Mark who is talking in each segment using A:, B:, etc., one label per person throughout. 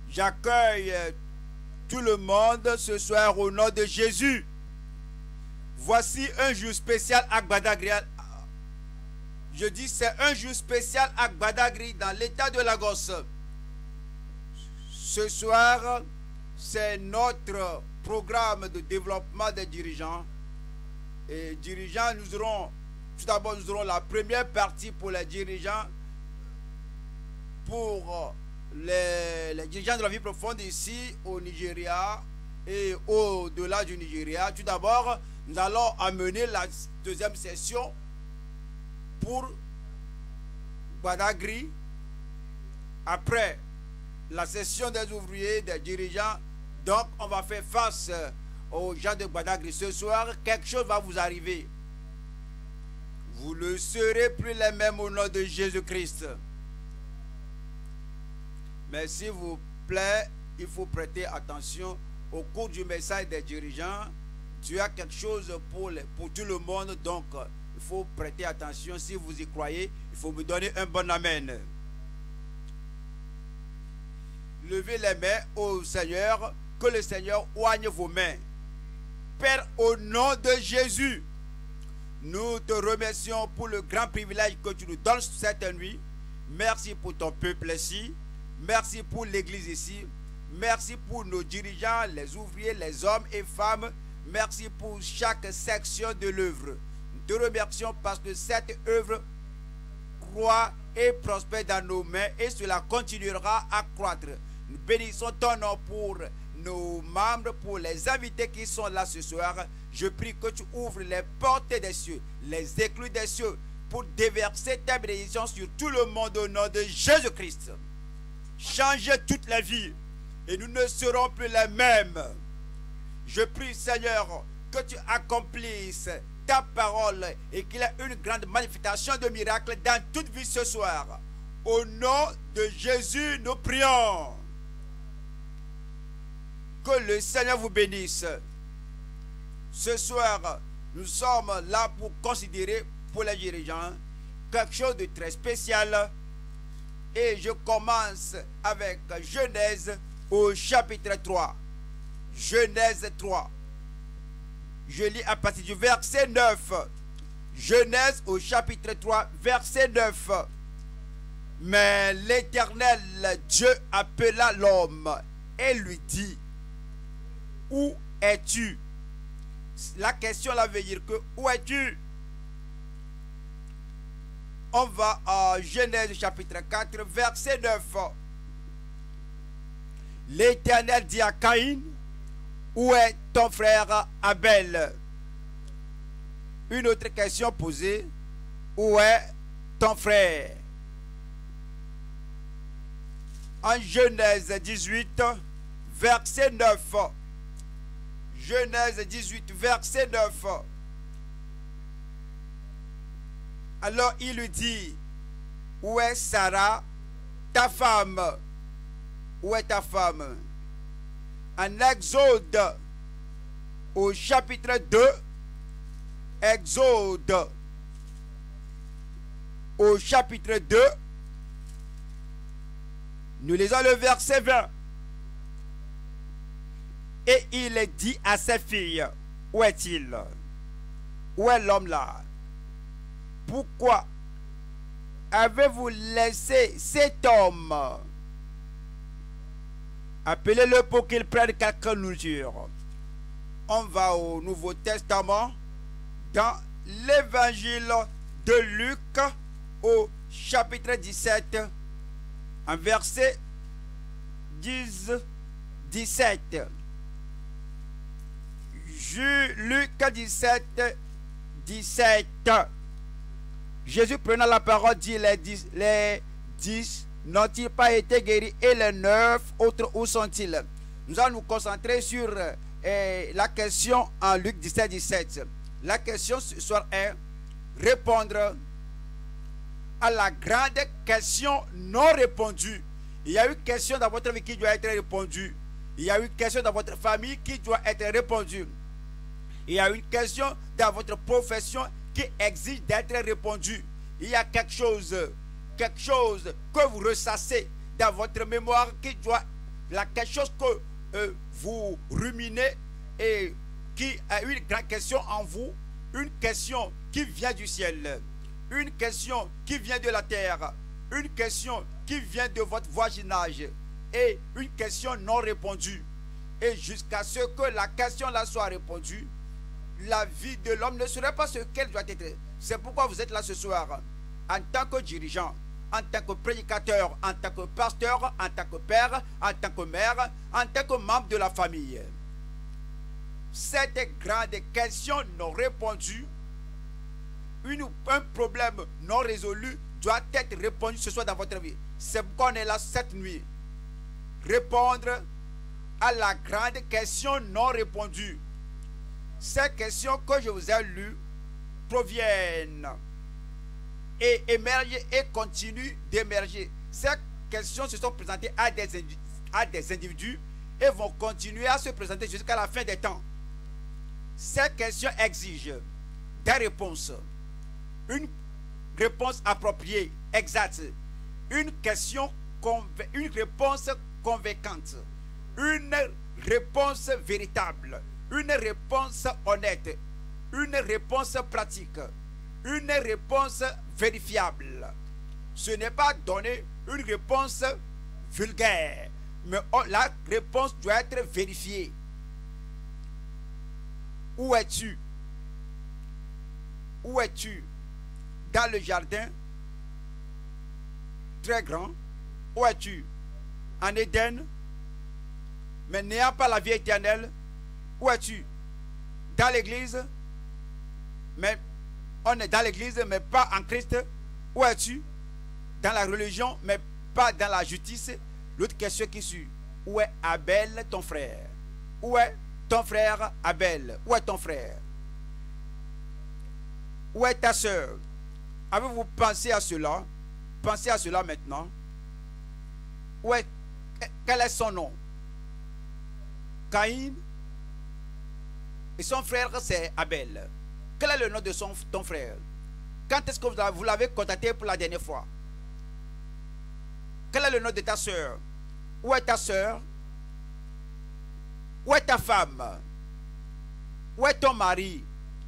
A: J'accueille tout le monde ce soir au nom de Jésus. Voici un jour spécial à Badagry. Je dis c'est un jour spécial à Badagry dans l'état de Lagos. Ce soir, c'est notre programme de développement des dirigeants. Et dirigeants, nous aurons, tout d'abord, nous aurons la première partie pour les dirigeants, pour les dirigeants de la vie profonde ici au Nigeria et au-delà du Nigeria. Tout d'abord, nous allons amener la deuxième session pour Badagry. Après la session des ouvriers, des dirigeants, donc on va faire face aux gens de Badagry. Ce soir, quelque chose va vous arriver. Vous ne serez plus les mêmes au nom de Jésus-Christ. Mais s'il vous plaît, il faut prêter attention au cours du message des dirigeants. Tu as quelque chose pour tout le monde, donc il faut prêter attention. Si vous y croyez, il faut me donner un bon amen. Levez les mains au Seigneur, que le Seigneur oigne vos mains. Père, au nom de Jésus, nous te remercions pour le grand privilège que tu nous donnes cette nuit. Merci pour ton peuple ici. Merci pour l'église ici. Merci pour nos dirigeants, les ouvriers, les hommes et femmes. Merci pour chaque section de l'œuvre. Nous te remercions parce que cette œuvre croît et prospère dans nos mains et cela continuera à croître. Nous bénissons ton nom pour nos membres, pour les invités qui sont là ce soir. Je prie que tu ouvres les portes des cieux, les écluses des cieux pour déverser ta bénédiction sur tout le monde au nom de Jésus-Christ. Changer toute la vie et nous ne serons plus les mêmes. Je prie, Seigneur, que tu accomplisses ta parole et qu'il y ait une grande manifestation de miracles dans toute vie ce soir. Au nom de Jésus, nous prions. Que le Seigneur vous bénisse. Ce soir, nous sommes là pour considérer pour les dirigeants quelque chose de très spécial. Et je commence avec Genèse au chapitre 3. Genèse 3. Je lis à partir du verset 9. Genèse au chapitre 3, verset 9. Mais l'Éternel Dieu appela l'homme et lui dit: où es-tu? La question là veut dire que où es-tu? On va à Genèse chapitre 4, verset 9. L'Éternel dit à Caïn: où est ton frère Abel? Une autre question posée: où est ton frère? En Genèse 18, verset 9. Genèse 18, verset 9. Alors il lui dit: où est Sarah, ta femme? Où est ta femme? En Exode, au chapitre 2, Exode, au chapitre 2, nous lisons le verset 20. Et il dit à ses filles: où est-il? Où est l'homme là? Pourquoi avez-vous laissé cet homme? Appelez-le pour qu'il prenne quelque nourriture. On va au Nouveau Testament, dans l'évangile de Luc, au chapitre 17, en verset 17. Luc 17, 17. Jésus prenant la parole dit: les 10 n'ont-ils pas été guéris et les 9 autres où sont-ils? Nous allons nous concentrer sur la question en Luc 17, 17. La question ce soir est répondre à la grande question non répondue. Il y a une question dans votre vie qui doit être répondue. Il y a une question dans votre famille qui doit être répondue. Il y a une question dans votre profession qui exige d'être répondue. Il y a quelque chose que vous ressassez dans votre mémoire qui doit quelque chose que vous ruminez et qui a une grande question en vous, une question qui vient du ciel, une question qui vient de la terre, une question qui vient de votre voisinage et une question non répondue. Et jusqu'à ce que la question là soit répondue, la vie de l'homme ne serait pas ce qu'elle doit être. C'est pourquoi vous êtes là ce soir, en tant que dirigeant, en tant que prédicateur, en tant que pasteur, en tant que père, en tant que mère, en tant que membre de la famille. Cette grande question non répondue, un problème non résolu doit être répondu ce soir dans votre vie. C'est pourquoi on est là cette nuit. Répondre à la grande question non répondue. Ces questions que je vous ai lues proviennent et émergent et continuent d'émerger. Ces questions se sont présentées à des individus et vont continuer à se présenter jusqu'à la fin des temps. Ces questions exigent des réponses. Une réponse appropriée, exacte. Une réponse convaincante. Une réponse véritable. Une réponse honnête. Une réponse pratique. Une réponse vérifiable. Ce n'est pas donner une réponse vulgaire, mais la réponse doit être vérifiée. Où es-tu? Où es-tu? Dans le jardin très grand? Où es-tu? En Éden? Mais n'ayant pas la vie éternelle? Où es-tu? Dans l'église? Mais on est dans l'église, mais pas en Christ. Où es-tu? Dans la religion, mais pas dans la justice. L'autre question qui suit: où est Abel, ton frère? Où est ton frère Abel? Où est ton frère? Où est ta soeur? Avez-vous pensé à cela? Pensez à cela maintenant. Quel est son nom? Caïn. Et son frère, c'est Abel. Quel est le nom de ton frère? Quand est-ce que vous l'avez contacté pour la dernière fois? Quel est le nom de ta soeur? Où est ta soeur? Où est ta femme? Où est ton mari?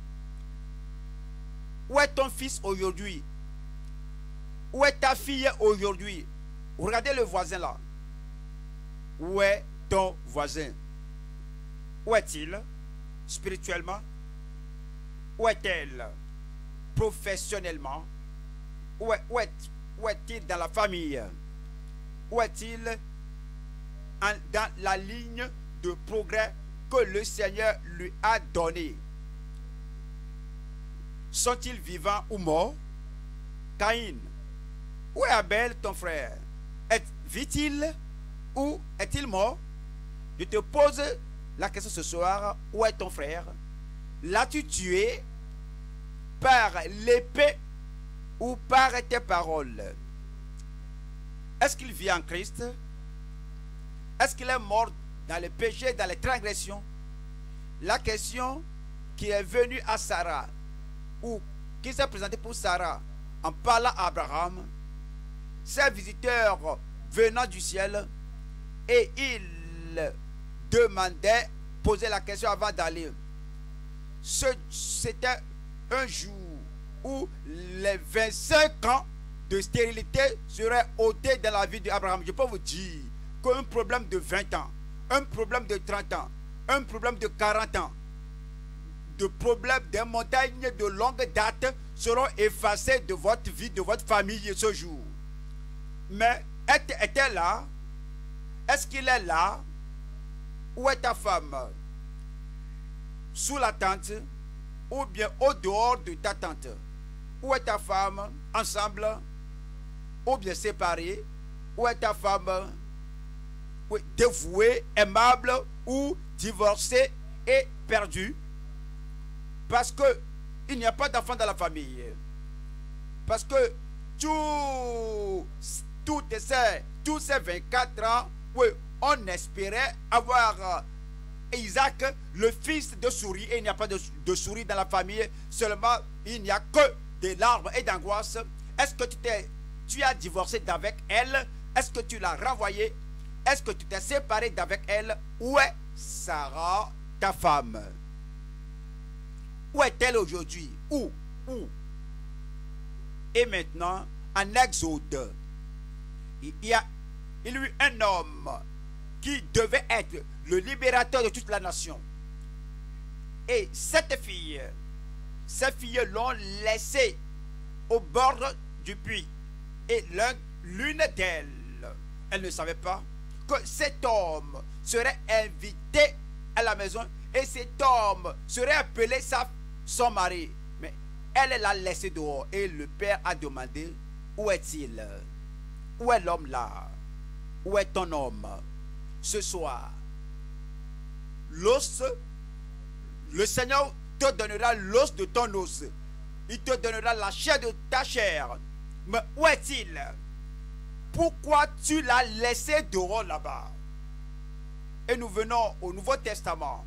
A: Où est ton fils aujourd'hui? Où est ta fille aujourd'hui? Regardez le voisin là. Où est ton voisin? Où est-il spirituellement? Où est-elle professionnellement? Où est-il dans la famille? Où est-il dans la ligne de progrès que le Seigneur lui a donnée? Sont-ils vivants ou morts? Caïn, où est Abel, ton frère? Vit-il ou est-il mort? Je te pose la question ce soir: où est ton frère? L'as-tu tué par l'épée ou par tes paroles? Est-ce qu'il vit en Christ? Est-ce qu'il est mort dans les péchés, dans les transgressions? La question qui est venue à Sarah, ou qui s'est présentée pour Sarah en parlant à Abraham, ces visiteurs venant du ciel, et il demandait, posait la question avant d'aller. C'était un jour où les 25 ans de stérilité seraient ôtés dans la vie d'Abraham. Je peux vous dire qu'un problème de 20 ans, un problème de 30 ans, un problème de 40 ans, de problèmes des montagnes de longue date seront effacés de votre vie, de votre famille ce jour. Mais est-elle là? Est-ce qu'il est là? Où est ta femme? Sous la tente ou bien au dehors de ta tente? Où est ta femme? Ensemble ou bien séparée? Où est ta femme? Dévouée, aimable ou divorcée et perdue? Parce que il n'y a pas d'enfant dans la famille. Parce que tous ces 24 ans, oui, on espérait avoir Isaac, le fils de souris, et il n'y a pas de souris dans la famille, seulement il n'y a que des larmes et d'angoisse. Est-ce que tu as divorcé d'avec elle? Est-ce que tu l'as renvoyée? Est-ce que tu t'es séparé d'avec elle? Où est Sarah, ta femme? Où est-elle aujourd'hui? Où? Et maintenant, en Exode, il y a eu un homme qui devait être le libérateur de toute la nation. Et ces filles l'ont laissé au bord du puits. Et l'une d'elles, elle ne savait pas que cet homme serait invité à la maison et cet homme serait appelé son mari. Mais elle l'a laissé dehors et le père a demandé: où est-il? Où est l'homme là? Où est ton homme? Ce soir, l'os, le Seigneur te donnera l'os de ton os. Il te donnera la chair de ta chair. Mais où est-il? Pourquoi tu l'as laissé dehors là-bas? Et nous venons au Nouveau Testament.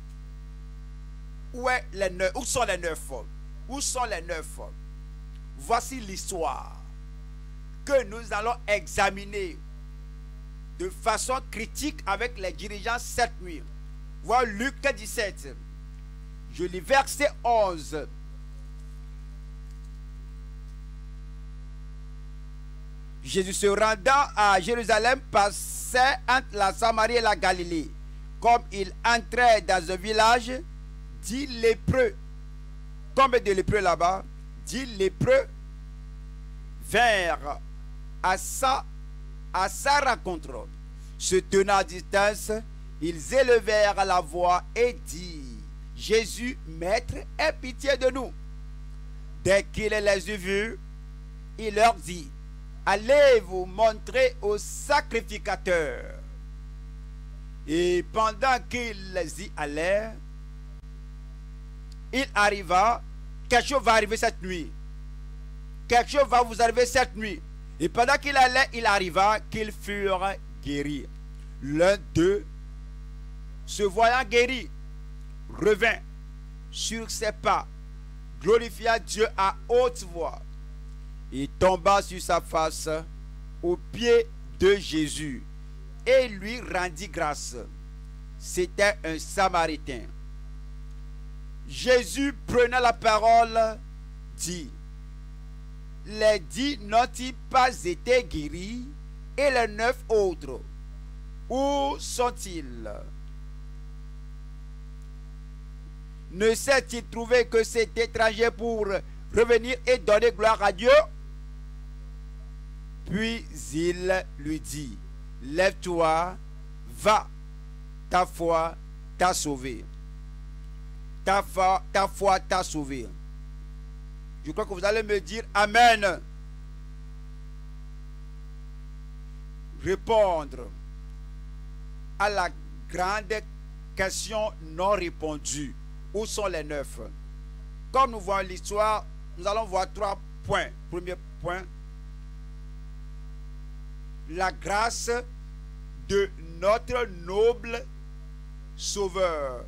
A: Où sont les neuf? Où sont les neuf? Voici l'histoire que nous allons examiner de façon critique avec les dirigeants cette nuit. Voilà Luc 17. Je lis verset 11. Jésus se rendant à Jérusalem passait entre la Samarie et la Galilée. Comme il entrait dans un village, 10 lépreux. Combien de lépreux là-bas? 10 lépreux vinrent à sa rencontre. Se tenant à distance, ils élevèrent la voix et dirent: Jésus, Maître, aie pitié de nous. Dès qu'il les eut vus, il leur dit: allez vous montrer au sacrificateur. Et pendant qu'ils y allèrent, il arriva, quelque chose va arriver cette nuit. Quelque chose va vous arriver cette nuit. Et pendant qu'il allait, il arriva qu'ils furent guéris. L'un d'eux, se voyant guéri, revint sur ses pas, glorifia Dieu à haute voix. Il tomba sur sa face aux pieds de Jésus et lui rendit grâce. C'était un Samaritain. Jésus, prenant la parole, dit: les 10 n'ont-ils pas été guéris? Et les 9 autres, où sont-ils? Ne s'est-il trouvé que cet étranger pour revenir et donner gloire à Dieu? Puis il lui dit: lève-toi, va, ta foi t'a sauvé. Ta foi t'a sauvé. Je crois que vous allez me dire Amen. Répondre à la grande question non répondue. Où sont les 9? Comme nous voyons l'histoire, nous allons voir 3 points. Premier point: la grâce de notre noble Sauveur.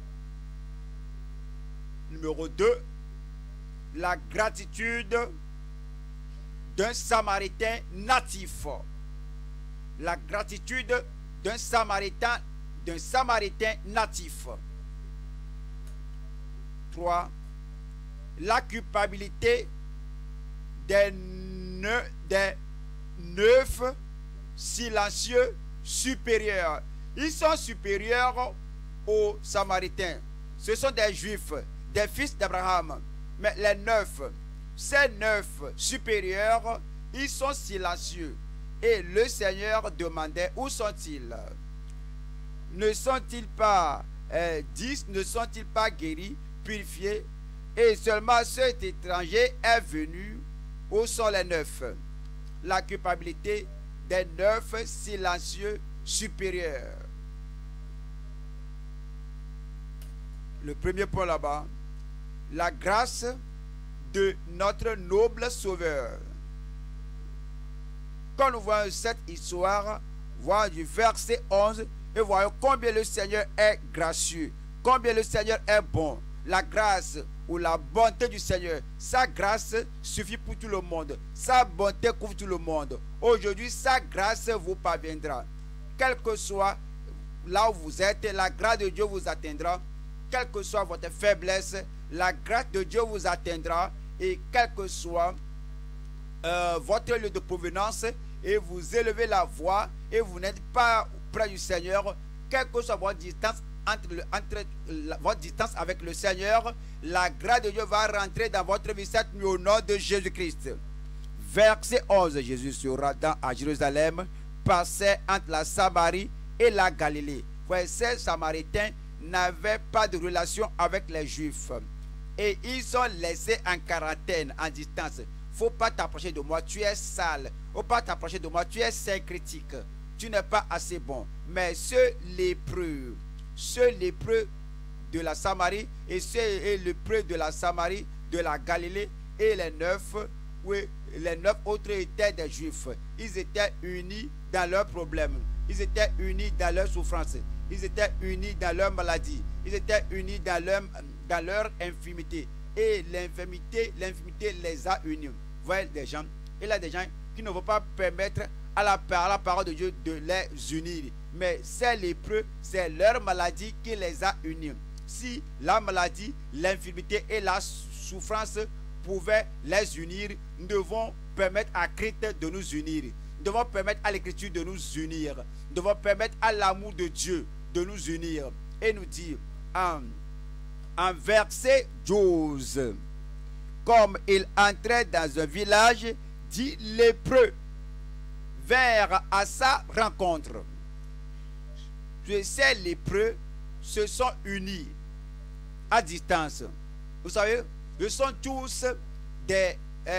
A: Numéro 2, la gratitude d'un Samaritain natif. La gratitude d'un Samaritain natif. 3, la culpabilité des 9 silencieux supérieurs. Ils sont supérieurs aux Samaritains. Ce sont des Juifs, des fils d'Abraham. Mais les 9, ces 9 supérieurs, ils sont silencieux. Et le Seigneur demandait: où sont-ils? Ne sont-ils pas 10, ne sont-ils pas guéris, purifiés? Et seulement cet étranger est venu. Où sont les 9? La culpabilité des 9 silencieux supérieurs. Le premier point là-bas: la grâce de notre noble Sauveur. Quand nous voyons cette histoire, voyons du verset 11 et voyons combien le Seigneur est gracieux, combien le Seigneur est bon. La grâce ou la bonté du Seigneur, sa grâce suffit pour tout le monde, sa bonté couvre tout le monde. Aujourd'hui, sa grâce vous parviendra. quel que soit là où vous êtes, la grâce de Dieu vous atteindra. Quelle que soit votre faiblesse, la grâce de Dieu vous atteindra. Et quel que soit votre lieu de provenance, et vous élevez la voix, et vous n'êtes pas près du Seigneur, quelle que soit votre distance votre distance avec le Seigneur, la grâce de Dieu va rentrer dans votre vie cette nuit au nom de Jésus-Christ. Verset 11, Jésus sera à Jérusalem, passait entre la Samarie et la Galilée. Ces Samaritains n'avaient pas de relation avec les Juifs. Et ils sont laissés en quarantaine, en distance. Faut pas t'approcher de moi, tu es sale. Faut pas t'approcher de moi, tu es syncrétique. Tu n'es pas assez bon. Mais ce lépreux de la Samarie et ce lépreux de la Samarie, de la Galilée et les neuf autres étaient des Juifs. Ils étaient unis dans leurs problèmes. Ils étaient unis dans leurs souffrances. Ils étaient unis dans leurs maladies. Ils étaient unis dans leur infimité. Et l'infimité les a unis. Vous voyez des gens, il y a des gens qui ne vont pas permettre à la parole de Dieu de les unir. Mais ces lépreux, c'est leur maladie qui les a unis. Si la maladie, l'infimité et la souffrance pouvaient les unir, nous devons permettre à Christ de nous unir. Nous devons permettre à l'Écriture de nous unir. Nous devons permettre à l'amour de Dieu de nous unir. Et nous dire en verset 12, comme il entrait dans un village, dit lépreux vers à sa rencontre. Ces lépreux se sont unis à distance. Vous savez, ils sont tous des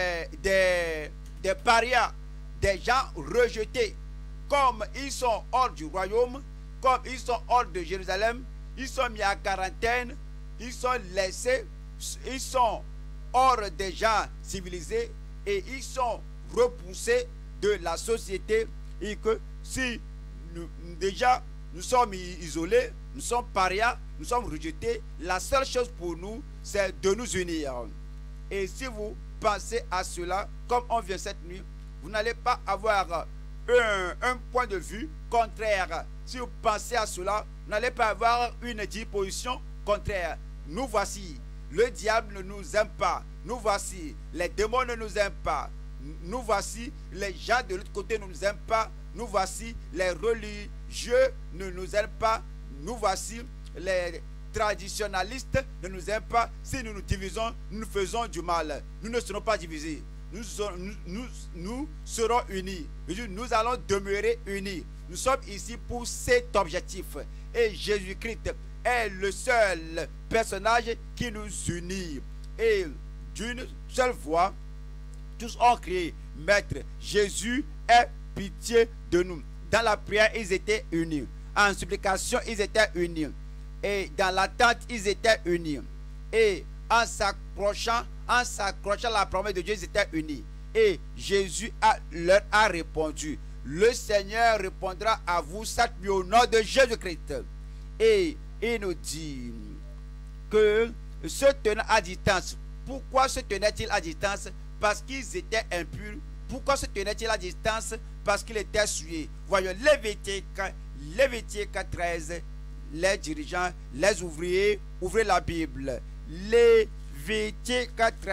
A: parias, des gens rejetés. Comme ils sont hors du royaume, comme ils sont hors de Jérusalem, ils sont mis à quarantaine, ils sont laissés, ils sont hors des gens civilisés et ils sont repoussés de la société. Et que si nous sommes isolés, nous sommes parias, nous sommes rejetés, la seule chose pour nous, c'est de nous unir. Et si vous pensez à cela, comme on vient cette nuit, vous n'allez pas avoir un point de vue contraire. Si vous pensez à cela, vous n'allez pas avoir une disposition contraire. Nous voici, le diable ne nous aime pas. Nous voici, les démons ne nous aiment pas. Nous voici, les gens de l'autre côté ne nous aiment pas. Nous voici, les religieux ne nous aiment pas. Nous voici, les traditionnalistes ne nous aiment pas. Si nous nous divisons, nous faisons du mal. Nous ne serons pas divisés. Nous serons unis. Nous allons demeurer unis. Nous sommes ici pour cet objectif. Et Jésus-Christ est le seul personnage qui nous unit. Et d'une seule voix, tous ont crié, Maître, Jésus, aie pitié de nous. Dans la prière, ils étaient unis. En supplication, ils étaient unis. Et dans l'attente, ils étaient unis. Et en s'accrochant à la promesse de Dieu, ils étaient unis. Et Jésus leur a répondu, le Seigneur répondra à vous cette nuit au nom de Jésus-Christ. Et il nous dit que se tenant à distance. Pourquoi se tenaient-ils à distance? Parce qu'ils étaient impurs. Pourquoi se tenaient-ils à distance? Parce qu'ils étaient souillés. Voyons Lévitique 13, les dirigeants, les ouvriers, ouvrez la Bible. Lévitique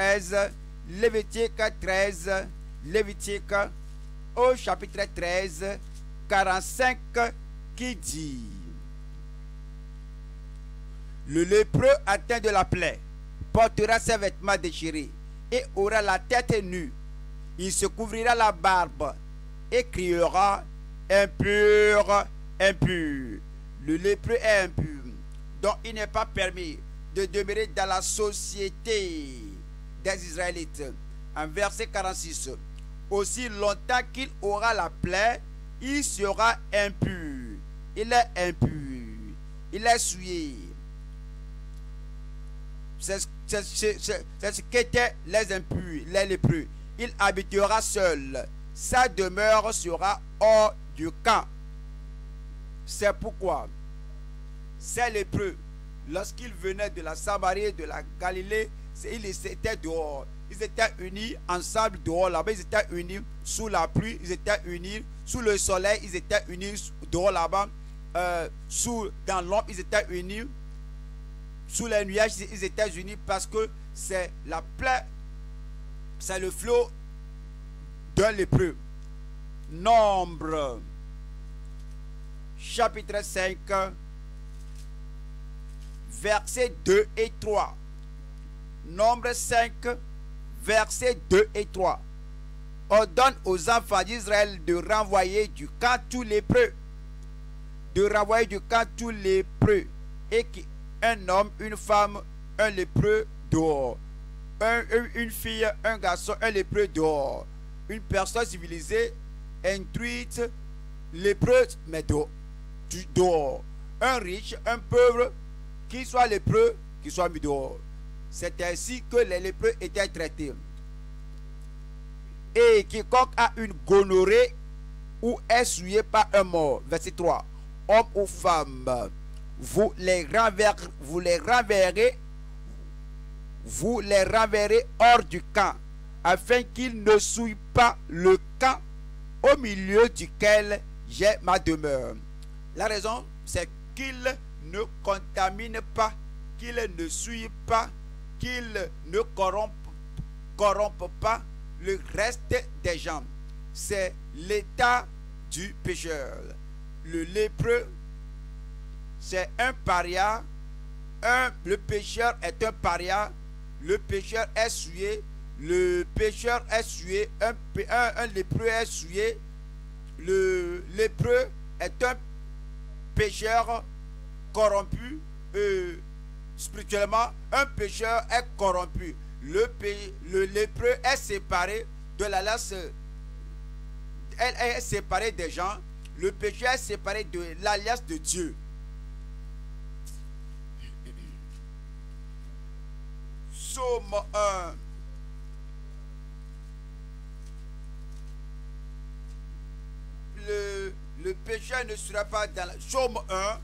A: au chapitre 13, 45, qui dit: le lépreux atteint de la plaie portera ses vêtements déchirés et aura la tête nue. Il se couvrira la barbe et criera: impur, impur. Le lépreux est impur, donc il n'est pas permis de demeurer dans la société des Israélites. En verset 46, aussi longtemps qu'il aura la plaie, il sera impur. Il est impur, il est souillé. C'est ce qu'étaient les impurs, les lépreux. Il habitera seul. Sa demeure sera hors du camp. C'est pourquoi ces lépreux, lorsqu'ils venaient de la Samarie et de la Galilée, ils étaient dehors. Ils étaient unis ensemble dehors là-bas. Ils étaient unis sous la pluie. Ils étaient unis Sous le soleil, ils étaient unis. Dehors là-bas, dans l'ombre, ils étaient unis. Sous les nuages, ils étaient unis parce que c'est la plaie, c'est le flot d'un lépreux. Nombre, chapitre 5, versets 2 et 3. Nombre 5, versets 2 et 3. Ordonne aux enfants d'Israël de renvoyer du camp tous lépreux. De renvoyer du camp tous lépreux. Et qu'un homme, une femme, un lépreux dehors. Une fille, un garçon, un lépreux dehors. Une personne civilisée, instruite, lépreuse, mais dehors. Un riche, un pauvre, qui soit lépreux, qui soit mis dehors. C'est ainsi que les lépreux étaient traités. Et quiconque a une gonorrhée ou est souillé par un mort. Verset 3. Homme ou femme, vous les renverrez hors du camp, afin qu'ils ne souillent pas le camp au milieu duquel j'ai ma demeure. La raison, c'est qu'ils ne contaminent pas, qu'ils ne souillent pas, qu'ils ne corrompent pas le reste des gens. C'est l'état du pécheur. Le lépreux, c'est un paria. Le pécheur est un paria. Le pécheur est souillé. Le pécheur est souillé. Un lépreux est souillé. Le lépreux est un pécheur corrompu. Spirituellement, un pécheur est corrompu. Le lépreux est séparé de l'alliance. Elle est séparée des gens. Le pécheur est séparé de l'alliance de Dieu. Psaume 1. Le pécheur ne sera pas dans la... Psaume 1.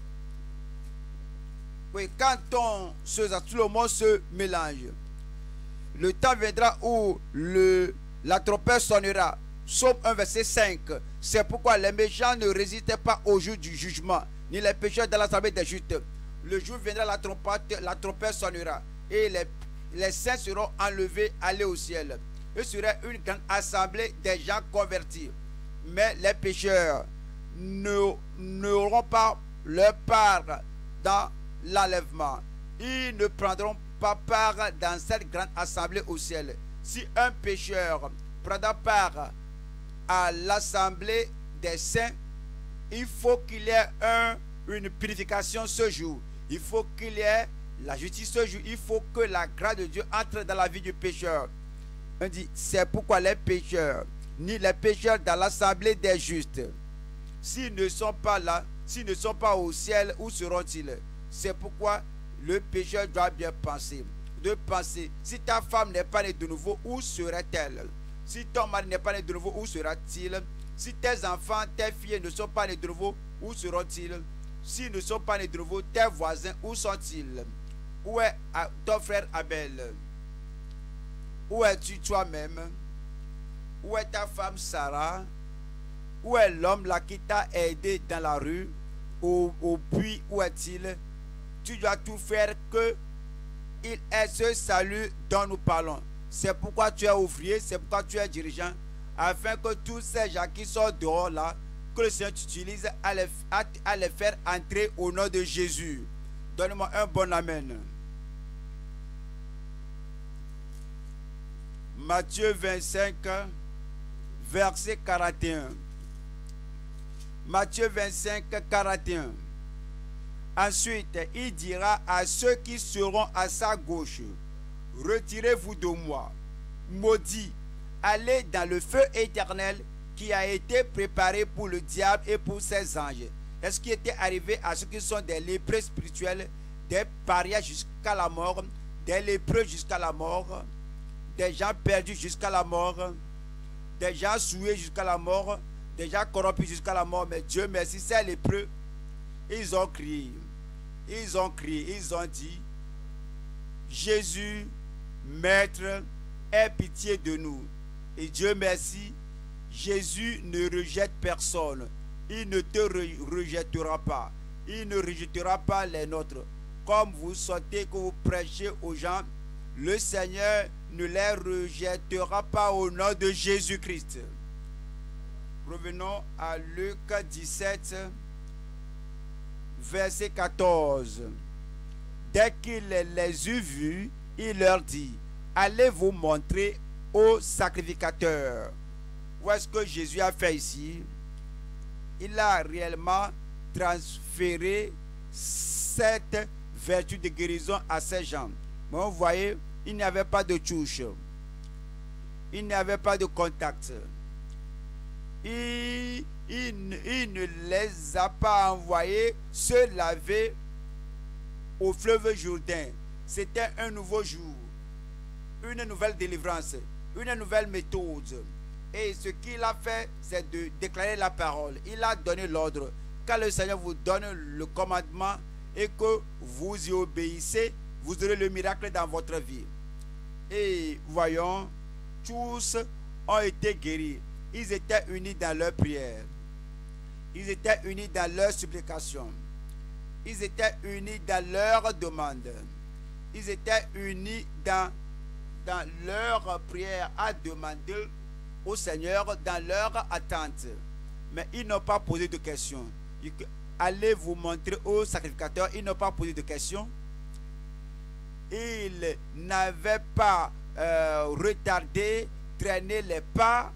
A: Oui, quand tout le monde se mélange. Le temps viendra où la trompette sonnera. Psaume 1, verset 5. C'est pourquoi les méchants ne résistaient pas au jour du jugement, ni les pécheurs dans l'assemblée des justes. Le jour viendra, la trompette sonnera. Et les saints seront enlevés, allés au ciel. Ce sera une grande assemblée des gens convertis. Mais les pécheurs n'auront pas leur part dans l'enlèvement. Ils ne prendront pas part dans cette grande assemblée au ciel. Si un pécheur prendra part à l'assemblée des saints, il faut qu'il y ait une purification ce jour. Il faut qu'il y ait la justice ce jour. Il faut que la grâce de Dieu entre dans la vie du pécheur. On dit, c'est pourquoi les pécheurs, ni les pécheurs dans l'assemblée des justes, s'ils ne sont pas là, s'ils ne sont pas au ciel, où seront-ils? C'est pourquoi le pécheur doit bien penser. De penser, si ta femme n'est pas née de nouveau, où serait-elle? Si ton mari n'est pas né de nouveau, où sera-t-il? Si tes enfants, tes filles ne sont pas nés de nouveau, où seront-ils? S'ils ne sont pas nés de nouveau, tes voisins, où sont-ils? Où est ton frère Abel? Où es-tu toi-même? Où est ta femme Sarah? Où est l'homme là qui t'a aidé dans la rue? Au puits, où est-il? Tu dois tout faire que il est ce salut dont nous parlons. C'est pourquoi tu es ouvrier, c'est pourquoi tu es dirigeant, afin que tous ces gens qui sont dehors là, que le Seigneur t'utilise à les faire entrer au nom de Jésus. Donne-moi un bon amen. Matthieu 25, verset 41. Matthieu 25, 41. Ensuite, il dira à ceux qui seront à sa gauche, retirez-vous de moi, maudits, allez dans le feu éternel qui a été préparé pour le diable et pour ses anges. est ce qui était arrivé à ceux qui sont des lépreux spirituels, des parias jusqu'à la mort, des lépreux jusqu'à la mort, des gens perdus jusqu'à la mort, des gens souillés jusqu'à la mort, des gens corrompus jusqu'à la mort. Mais Dieu merci, ces lépreux, ils ont crié, ils ont dit, Jésus, Maître, aie pitié de nous. Et Dieu merci, Jésus ne rejette personne. Il ne te rejettera pas. Il ne rejettera pas les nôtres. Comme vous sentez que vous prêchez aux gens, le Seigneur ne les rejettera pas au nom de Jésus-Christ. Revenons à Luc 17, verset 14. Dès qu'il les eut vus, il leur dit, allez vous montrer au sacrificateur. Où est-ce que Jésus a fait ici? Il a réellement transféré cette vertu de guérison à ces gens. Mais vous voyez, il n'y avait pas de touche. Il n'y avait pas de contact. Il ne les a pas envoyés se laver au fleuve Jourdain. C'était un nouveau jour, une nouvelle délivrance, une nouvelle méthode. Et ce qu'il a fait, c'est de déclarer la parole. Il a donné l'ordre. Quand le Seigneur vous donne le commandement et que vous y obéissez, vous aurez le miracle dans votre vie. Et voyons, tous ont été guéris. Ils étaient unis dans leur prière. Ils étaient unis dans leur supplication. Ils étaient unis dans leur demande. Ils étaient unis dans leur prière à demander au Seigneur, dans leur attente. Mais ils n'ont pas posé de questions. Allez vous montrer au sacrificateur. Ils n'ont pas posé de questions. Ils n'avaient pas retardé, traîné les pas.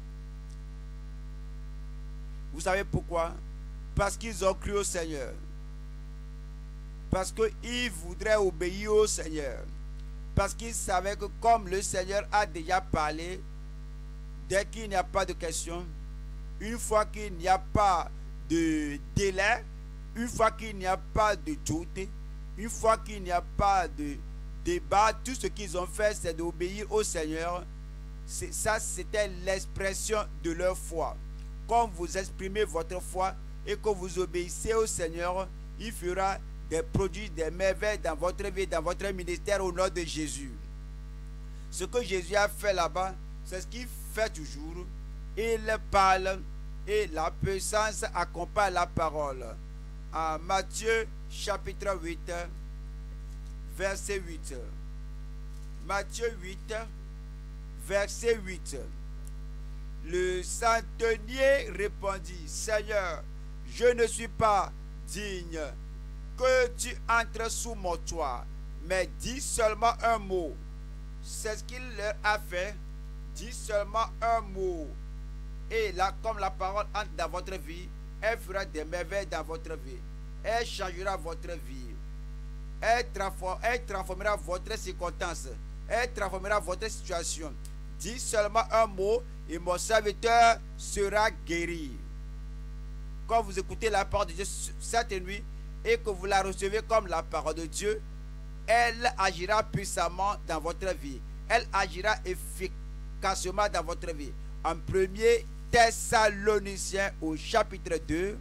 A: Vous savez pourquoi? Parce qu'ils ont cru au Seigneur. Parce qu'ils voudraient obéir au Seigneur. Parce qu'ils savaient que comme le Seigneur a déjà parlé, dès qu'il n'y a pas de question, une fois qu'il n'y a pas de délai, une fois qu'il n'y a pas de doute, une fois qu'il n'y a pas de débat, tout ce qu'ils ont fait, c'est d'obéir au Seigneur. Ça, c'était l'expression de leur foi. Comme vous exprimez votre foi et que vous obéissez au Seigneur, il fera des produits, des merveilles dans votre vie, dans votre ministère au nom de Jésus. Ce que Jésus a fait là-bas, c'est ce qu'il fait toujours. Il parle et la puissance accompagne la parole. En Matthieu chapitre 8, verset 8. Matthieu 8, verset 8. Le centenier répondit, Seigneur, je ne suis pas digne que tu entres sous mon toit, mais dis seulement un mot. C'est ce qu'il leur a fait. Dis seulement un mot. Et là, comme la parole entre dans votre vie, elle fera des merveilles dans votre vie. Elle changera votre vie. Elle transformera votre circonstance. Elle transformera votre situation. Dis seulement un mot et mon serviteur sera guéri. Quand vous écoutez la parole de Dieu cette nuit et que vous la recevez comme la parole de Dieu, elle agira puissamment dans votre vie. Elle agira efficacement dans votre vie. En 1er Thessaloniciens au chapitre 2,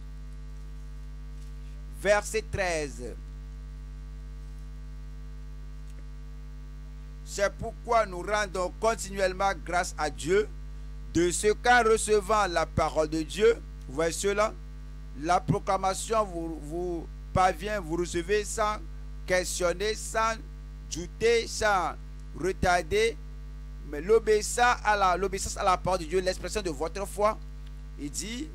A: verset 13. C'est pourquoi nous rendons continuellement grâce à Dieu de ce qu'en recevant la parole de Dieu, vous voyez cela, la proclamation vous parvient, vous recevez sans questionner, sans douter, sans retarder, mais l'obéissance à la parole de Dieu, l'expression de votre foi, il dit,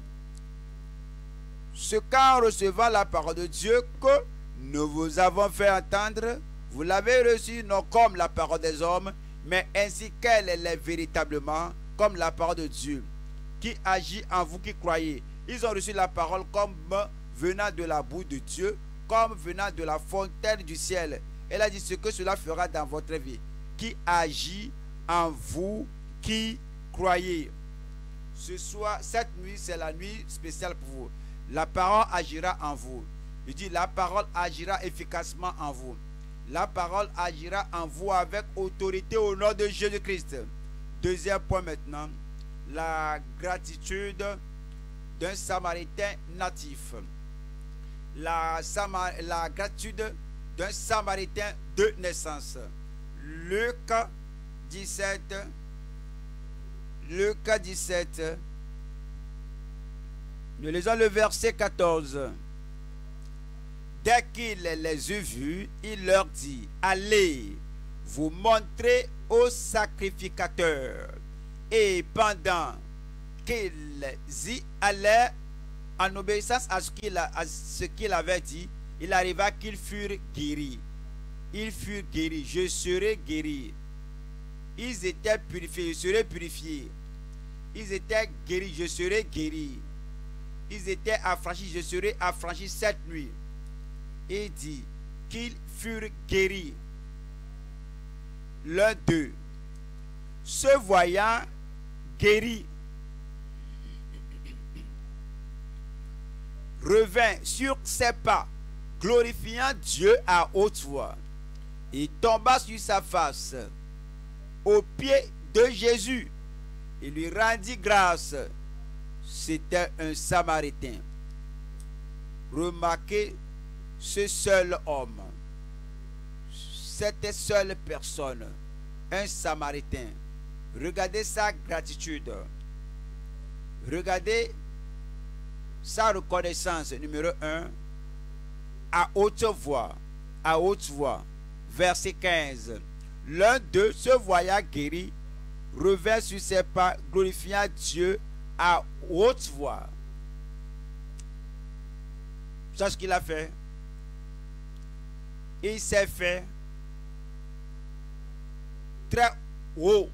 A: ce qu'en recevant la parole de Dieu que nous vous avons fait entendre, vous l'avez reçue non comme la parole des hommes, mais ainsi qu'elle est véritablement comme la parole de Dieu, qui agit en vous qui croyez. Ils ont reçu la parole comme venant de la boue de Dieu, comme venant de la fontaine du ciel. Elle a dit ce que cela fera dans votre vie, qui agit en vous qui croyez. Ce soir, cette nuit, c'est la nuit spéciale pour vous. La parole agira en vous. Il dit la parole agira efficacement en vous. La parole agira en vous avec autorité au nom de Jésus-Christ. Deuxième point maintenant, la gratitude d'un Samaritain natif. La gratitude d'un Samaritain de naissance. Luc 17, Luc 17. Nous lisons le verset 14. Dès qu'il les eut vus, il leur dit, allez, vous montrer au sacrificateur. Et pendant qu'ils y allaient, en obéissance à ce qu'il avait dit, il arriva qu'ils furent guéris. Ils furent guéris. Je serai guéri. Ils étaient purifiés. Je serai purifié. Ils étaient guéris. Je serai guéri. Ils étaient affranchis. Je serai affranchi cette nuit. Et dit qu'ils furent guéris. L'un d'eux, se voyant guéri, revint sur ses pas, glorifiant Dieu à haute voix. Il tomba sur sa face aux pieds de Jésus. Il lui rendit grâce. C'était un Samaritain. Remarquez ce seul homme, cette seule personne, un Samaritain. Regardez sa gratitude. Regardez sa reconnaissance. Numéro 1, à haute voix. À haute voix. Verset 15. L'un d'eux, se voyant guéri, revint sur ses pas, glorifiant Dieu à haute voix. C'est ce qu'il a fait. Il s'est fait très haut,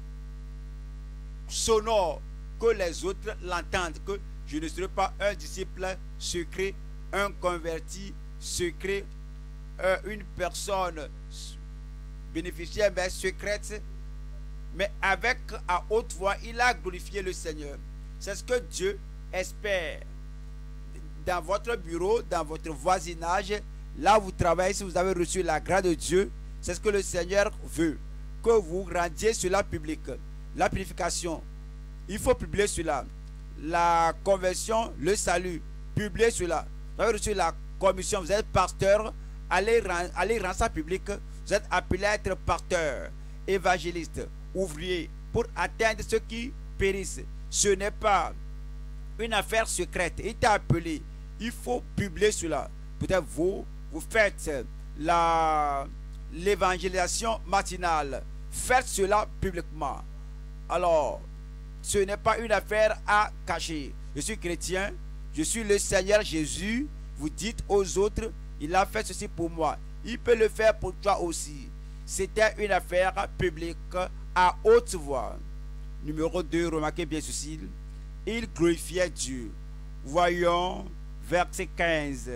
A: sonore, que les autres l'entendent, que je ne serai pas un disciple secret, un converti secret, une personne bénéficiaire mais secrète, mais avec à haute voix, il a glorifié le Seigneur. C'est ce que Dieu espère dans votre bureau, dans votre voisinage, là où vous travaillez. Si vous avez reçu la grâce de Dieu, c'est ce que le Seigneur veut, que vous rendiez cela public. La purification, il faut publier cela. La conversion, le salut, publiez cela. Vous avez reçu la commission, vous êtes pasteur, allez rendre ça public. Vous êtes appelé à être pasteur, évangéliste, ouvrier, pour atteindre ceux qui périssent. Ce n'est pas une affaire secrète. Il t'a appelé. Il faut publier cela. Peut-être vous faites l'évangélisation matinale. Faites cela publiquement. Alors, ce n'est pas une affaire à cacher. Je suis chrétien. Je suis le Seigneur Jésus. Vous dites aux autres, il a fait ceci pour moi. Il peut le faire pour toi aussi. C'était une affaire publique à haute voix. Numéro 2, remarquez bien ceci. Il glorifiait Dieu. Voyons verset 15.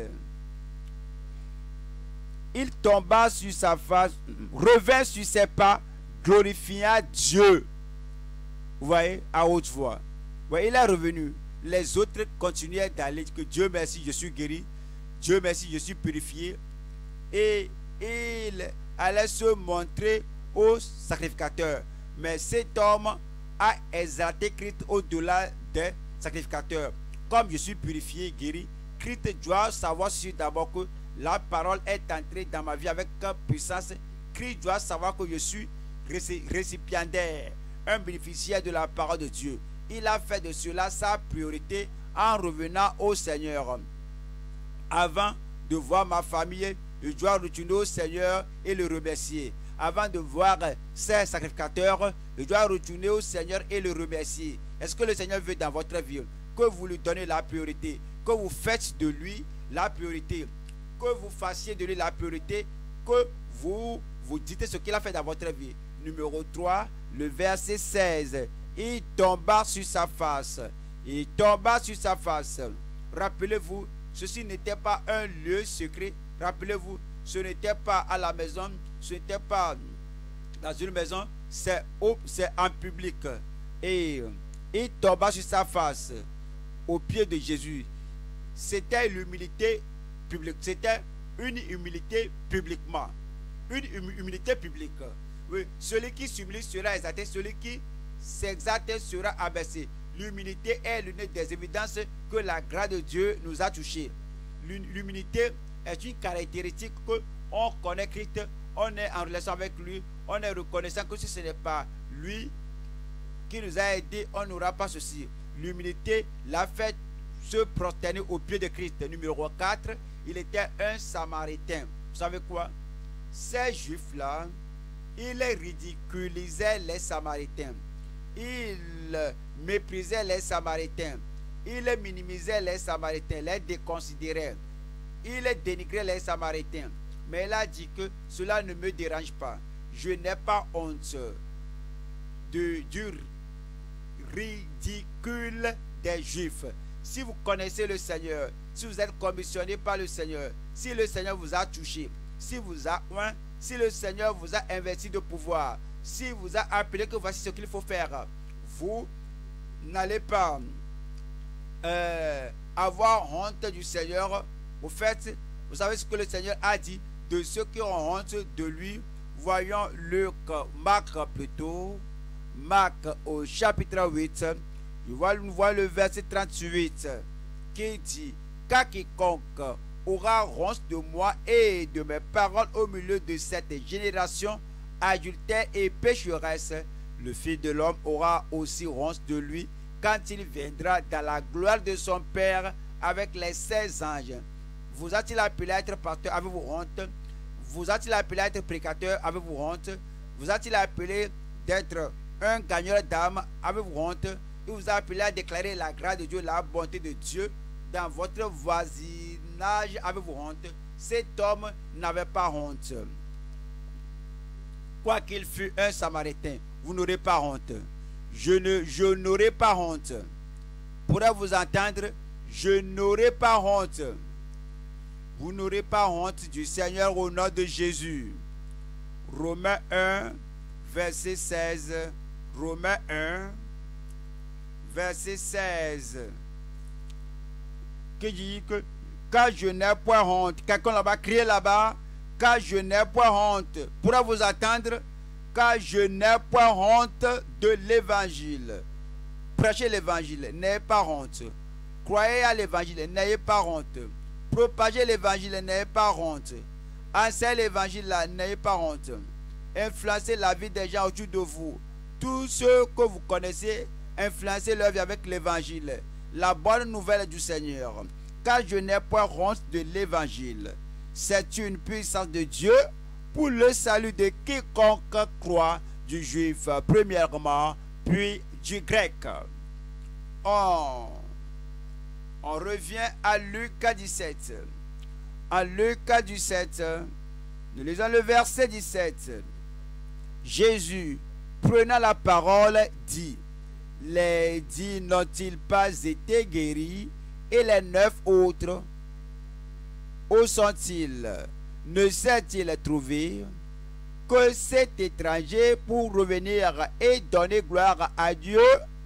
A: Il tomba sur sa face, revint sur ses pas, glorifiant Dieu. Vous voyez, à haute voix. Vous voyez, il est revenu. Les autres continuaient d'aller, que Dieu merci, je suis guéri. Dieu merci, je suis purifié. Et il allait se montrer au sacrificateur. Mais cet homme a exalté Christ au-delà des sacrificateurs. Comme je suis purifié, guéri, Christ doit savoir d'abord que la parole est entrée dans ma vie avec puissance. Christ doit savoir que je suis récipiendaire, un bénéficiaire de la parole de Dieu. Il a fait de cela sa priorité en revenant au Seigneur. Avant de voir ma famille, je dois retourner au Seigneur et le remercier. Avant de voir ses sacrificateurs, je dois retourner au Seigneur et le remercier. Est-ce que le Seigneur veut dans votre vie que vous lui donnez la priorité, que vous faites de lui la priorité, que vous fassiez de lui la priorité, que vous dites ce qu'il a fait dans votre vie? Numéro 3, le verset 16. Il tomba sur sa face. Il tomba sur sa face. Rappelez-vous, ceci n'était pas un lieu secret. Rappelez-vous, ce n'était pas à la maison, ce n'était pas dans une maison, c'est en public. Et il tomba sur sa face aux pieds de Jésus. C'était l'humilité publique. C'était une humilité publiquement. Une humilité publique. Oui, celui qui s'humilie sera exalté, celui qui s'exalte sera abaissé. L'humilité est l'une des évidences que la grâce de Dieu nous a touchés. L'humilité est une caractéristique que on connaît Christ, on est en relation avec lui, on est reconnaissant que si ce n'est pas lui, qui nous a aidés, on n'aura pas ceci. L'humilité l'a fait se prosterner au pied de Christ. Numéro 4, il était un Samaritain. Vous savez quoi? Ces Juifs-là, ils ridiculisaient les Samaritains. Ils méprisaient les Samaritains. Ils minimisaient les Samaritains, les déconsidéraient. Ils dénigraient les Samaritains. Mais il a dit que cela ne me dérange pas. Je n'ai pas honte du ridicule des Juifs. Si vous connaissez le Seigneur, si vous êtes commissionné par le Seigneur, si le Seigneur vous a touché, si vous a oint, si le Seigneur vous a investi de pouvoir, si vous a appelé que voici ce qu'il faut faire, vous n'allez pas avoir honte du Seigneur. Au fait, vous savez ce que le Seigneur a dit de ceux qui ont honte de lui. Voyons Marc plutôt. Marc au chapitre 8. Nous voyons le verset 38 qui dit: car quiconque aura honte de moi et de mes paroles au milieu de cette génération adultère et pécheresse, le Fils de l'homme aura aussi honte de lui quand il viendra dans la gloire de son Père avec les 16 anges. Vous a-t-il appelé à être pasteur? Avez-vous honte? Vous a-t-il appelé à être prédicateur? Avez-vous honte? Vous a-t-il appelé d'être un gagneur d'âme? Avez-vous honte? Il vous a appelé à déclarer la grâce de Dieu, la bonté de Dieu dans votre voisinage. Avez-vous honte? Cet homme n'avait pas honte. Quoiqu'il fût un Samaritain, vous n'aurez pas honte. Je n'aurai pas honte. Pourrais vous entendre? Je n'aurai pas honte. Vous n'aurez pas honte du Seigneur au nom de Jésus. Romains 1, verset 16. Romains 1, verset 16. Qui dit que car je n'ai point honte. Quelqu'un là-bas crié là-bas: car je n'ai point honte. Pourrais vous attendre? Car je n'ai point honte de l'évangile. Prêchez l'évangile, n'ayez pas honte. Croyez à l'évangile, n'ayez pas honte. Propagez l'évangile, n'ayez pas honte. Enseignez l'évangile là, n'ayez pas honte. Influencez la vie des gens autour de vous. Tous ceux que vous connaissez, influencez leur vie avec l'évangile. La bonne nouvelle du Seigneur. Car je n'ai point honte de l'évangile. C'est une puissance de Dieu pour le salut de quiconque croit, du juif premièrement, puis du grec. On revient à Luc 17. En Luc 17, nous lisons le verset 17. Jésus, prenant la parole, dit: les 10 n'ont-ils pas été guéris, et les 9 autres, où sont-ils? Ne s'est-il trouvé que cet étranger pour revenir et donner gloire à Dieu?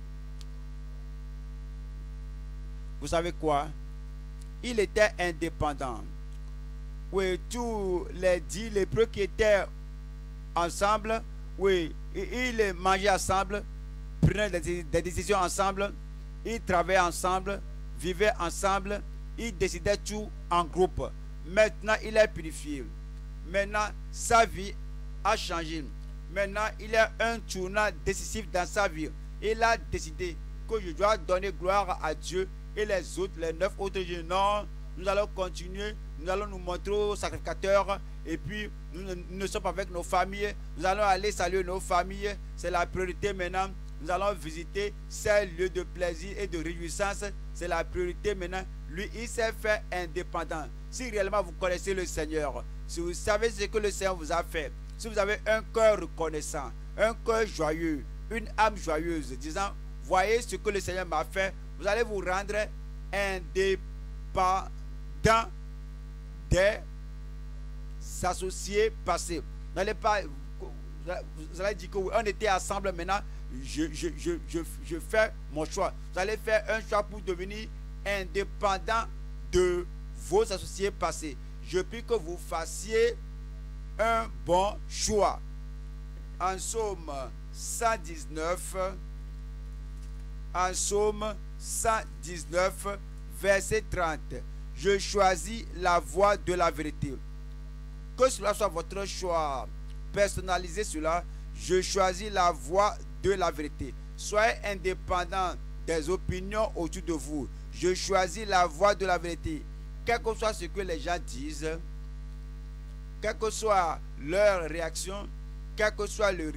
A: Vous savez quoi? Il était indépendant. Oui, tous les 10 lépreux qui étaient ensemble, oui, ils mangeaient ensemble, prenaient des décisions ensemble, ils travaillaient ensemble, vivaient ensemble, ils décidaient tout en groupe. Maintenant, il est purifié. Maintenant, sa vie a changé. Maintenant, il y a un tournant décisif dans sa vie. Il a décidé que je dois donner gloire à Dieu. Et les autres, les 9 autres, disent non, nous allons continuer, nous allons nous montrer aux sacrificateurs, et puis nous ne sommes pas avec nos familles, nous allons aller saluer nos familles, c'est la priorité maintenant. Nous allons visiter ces lieux de plaisir et de réjouissance, c'est la priorité maintenant. Lui, il s'est fait indépendant. Si réellement vous connaissez le Seigneur, si vous savez ce que le Seigneur vous a fait, si vous avez un cœur reconnaissant, un cœur joyeux, une âme joyeuse, disant, voyez ce que le Seigneur m'a fait, vous allez vous rendre indépendant des associés passés. Vous n'allez pas, vous allez dire que oui, on était ensemble maintenant, je fais mon choix. Vous allez faire un choix pour devenir indépendant de vos associés passés. Je prie que vous fassiez un bon choix. En Psaume 119, en Psaume 119, verset 30, je choisis la voie de la vérité. Que cela soit votre choix, personnalisez cela. Je choisis la voie de la vérité. Soyez indépendants des opinions autour de vous. Je choisis la voie de la vérité. Quel que soit ce que les gens disent, quelle que soit leur réaction, quel que soit le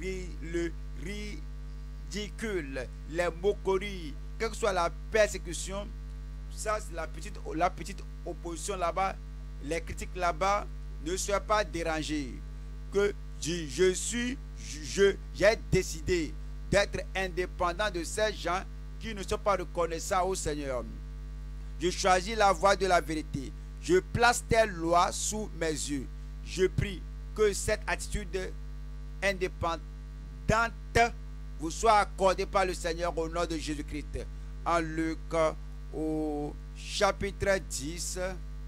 A: ridicule, les moqueries, quelle que soit la persécution, ça c'est la petite opposition là-bas, les critiques là-bas, ne soient pas dérangés. Que j'ai décidé d'être indépendant de ces gens qui ne sont pas reconnaissants au Seigneur. Je choisis la voie de la vérité. Je place tes lois sous mes yeux. Je prie que cette attitude indépendante vous soit accordée par le Seigneur au nom de Jésus-Christ. En Luc au chapitre 10,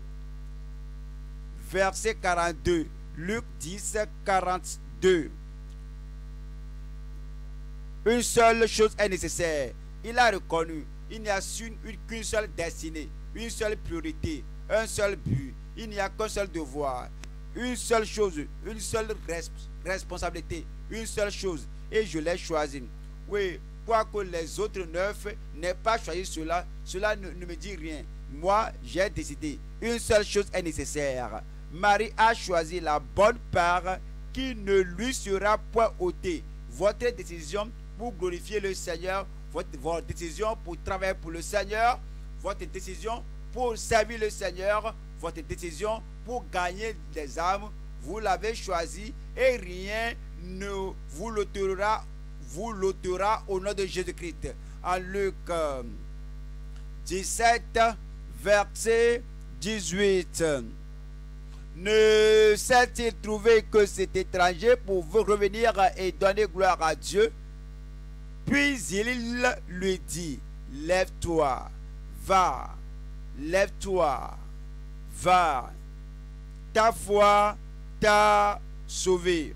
A: verset 42. Luc 10, 42. Une seule chose est nécessaire. Il a reconnu, il n'y a qu'une seule destinée, une seule priorité, un seul but. Il n'y a qu'un seul devoir, une seule chose, une seule responsabilité, une seule chose. Et je l'ai choisi. Oui, quoique les autres 9 n'aient pas choisi cela, cela ne me dit rien. Moi, j'ai décidé. Une seule chose est nécessaire. Marie a choisi la bonne part qui ne lui sera point ôtée. Votre décision pour glorifier le Seigneur, votre décision pour travailler pour le Seigneur, votre décision pour servir le Seigneur, votre décision pour gagner des âmes, vous l'avez choisi et rien ne vous l'ôtera au nom de Jésus-Christ. En Luc 17, verset 18. Ne s'est-il trouvé que cet étranger pour vous revenir et donner gloire à Dieu? Puis il lui dit, lève-toi, va, lève-toi, va, ta foi t'a sauvé.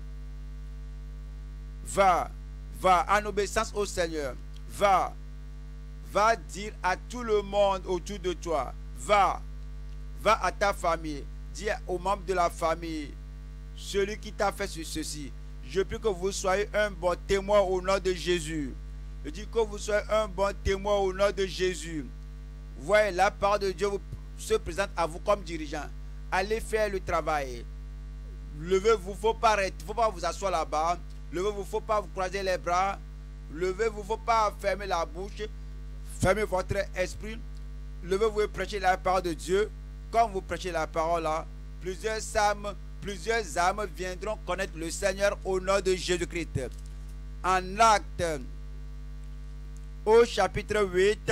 A: Va, en obéissance au Seigneur, va dire à tout le monde autour de toi, va à ta famille, dis aux membres de la famille, celui qui t'a fait ceci, je prie que vous soyez un bon témoin au nom de Jésus. Je dis que vous soyez un bon témoin au nom de Jésus. Voyez, la parole de Dieu se présente à vous comme dirigeant. Allez faire le travail. Levez-vous, il ne faut pas vous asseoir là-bas. Levez-vous, il ne faut pas vous croiser les bras. Levez-vous, il ne faut pas fermer la bouche. Fermez votre esprit. Levez-vous et prêchez la parole de Dieu. Quand vous prêchez la parole là, plusieurs âmes viendront connaître le Seigneur au nom de Jésus-Christ. En Actes, au chapitre 8,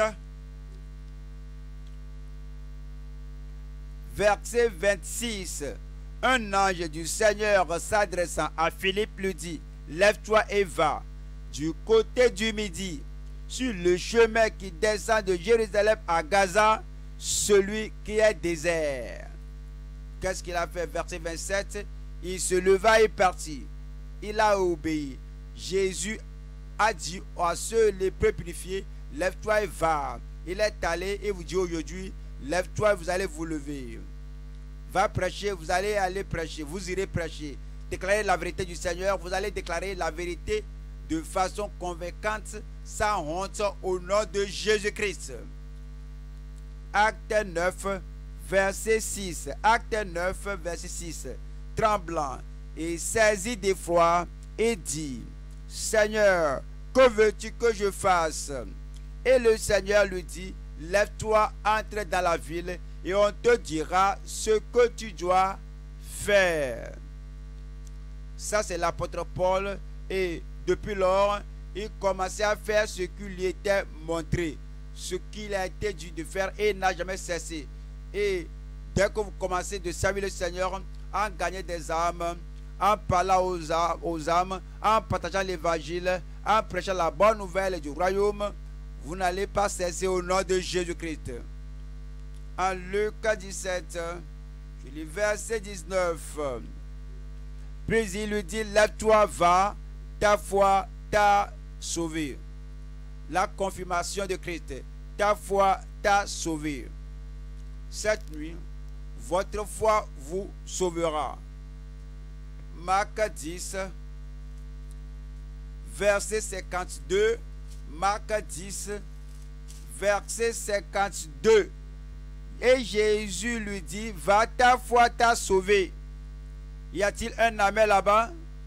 A: verset 26, un ange du Seigneur s'adressant à Philippe lui dit, lève-toi et va du côté du midi, sur le chemin qui descend de Jérusalem à Gaza, celui qui est désert. Qu'est-ce qu'il a fait? Verset 27, il se leva et partit. Il a obéi. Jésus a dit à ceux les peu purifiés, lève-toi et va. Il est allé et vous dit aujourd'hui, lève-toi et vous allez vous lever. Va prêcher, vous allez aller prêcher, vous irez prêcher. Déclarer la vérité du Seigneur, vous allez déclarer la vérité de façon convaincante, sans honte, au nom de Jésus-Christ. Acte 9, verset 6. Acte 9, verset 6. Tremblant et saisi d'effroi, et dit, Seigneur, que veux-tu que je fasse? Et le Seigneur lui dit, lève-toi, entre dans la ville, et on te dira ce que tu dois faire. Ça, c'est l'apôtre Paul, et depuis lors, il commençait à faire ce qui lui était montré, ce qu'il a été dû de faire, et n'a jamais cessé. Et dès que vous commencez de servir le Seigneur, en gagnant des âmes, en parlant aux âmes, en partageant l'évangile, en prêchant la bonne nouvelle du royaume, vous n'allez pas cesser au nom de Jésus-Christ. En Luc 17, je lis verset 19. Puis il lui dit, lève-toi, va, ta foi t'a sauvé. La confirmation de Christ, ta foi t'a sauvé. Cette nuit, votre foi vous sauvera. Marc 10, verset 52. Marc 10, verset 52. Et Jésus lui dit, va, ta foi t'a sauvé. Y a-t-il un amen là-bas?